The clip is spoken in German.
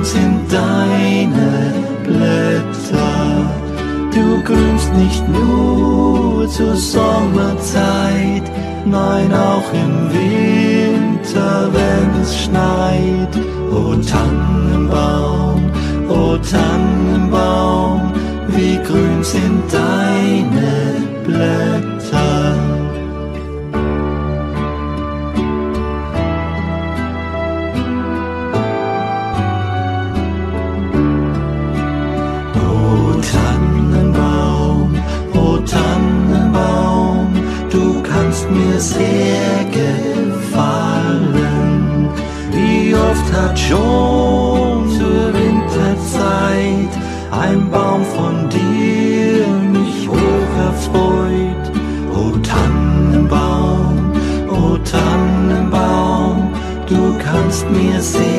sind deine Blätter. Du grünst nicht nur zur Sommerzeit, nein, auch im Winter, wenn es schneit. O Tannenbaum, o Tannenbaum, wie grün sind deine Blätter. O Tannenbaum, du kannst mir sehr gefallen. Wie oft hat schon zur Winterzeit ein Baum von dir mich hoch erfreut. O Tannenbaum, du kannst mir sehr